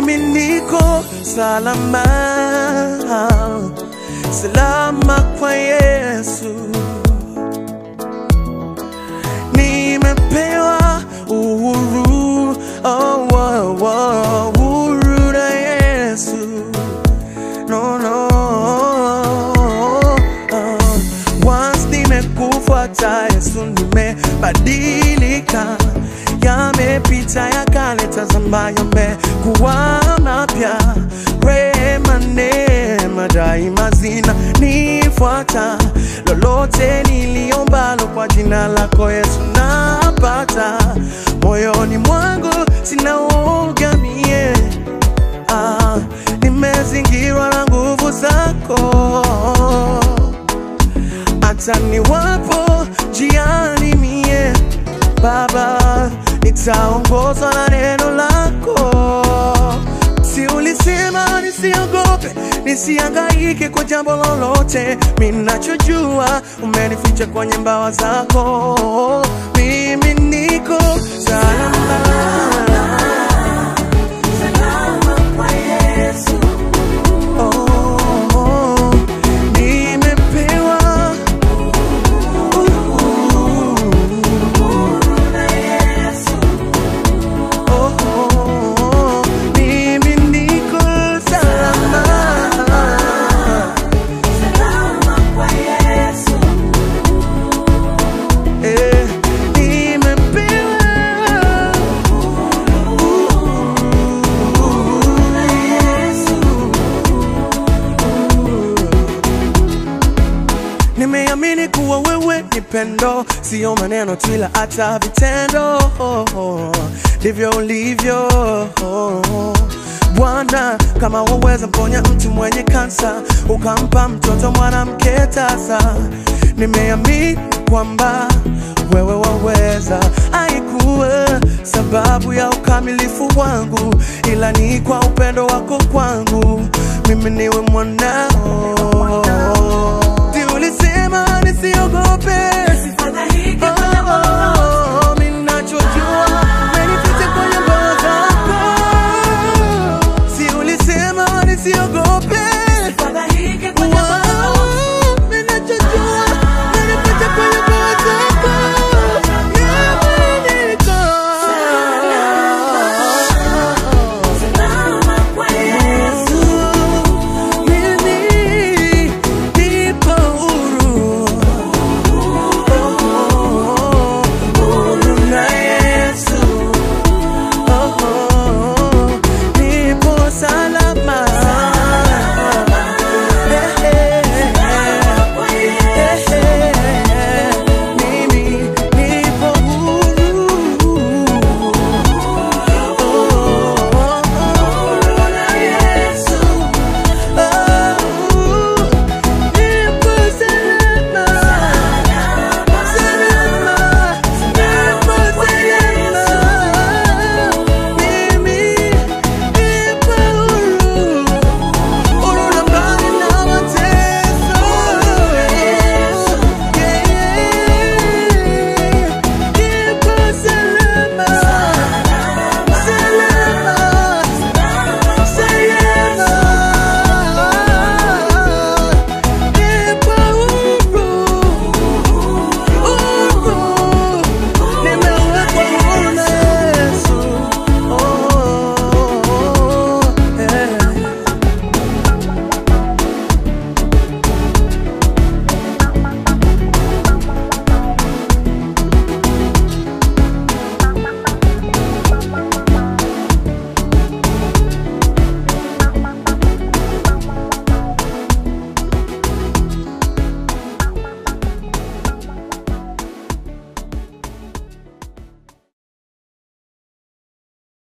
mimi niko salama, salama kwa Yesu. Nimepewa uhuru, oh, oh, oh, uhuru na Yesu. No, no, once nimekufuata Yesu nimebadilika. Yamepita ya kale, tazama yamekuwa mapya. Rehema neema daima zinanifuata. Lolote niliombalo kwa jina lako Yesu napata. Moyoni mwangu sina uoga mie, nimezingirwa na nguvu zako. Hata niwapo njiani mie Baba, nitaongozwa na neno lako. Si ulisema nisiogope, nisihangaike kwa jambo lolote. Mimi ninachojua umenificha kwenye mbawa zako. Mimi niko salama, salama kwa Yesu. Nimeamini kuwa wewe ni pendo, sio maneno tu ila hata vitendo. Ndivyo ulivyo Bwana. Kama waweza mponya mtu mwenye kansa, ukampa mtoto mwanamke tasa. Nimeamini kwamba wewe waweza. Haikuwa sababu ya ukamilifu wangu, ila ni kwa upendo wako kwangu mimi niwe mwanao.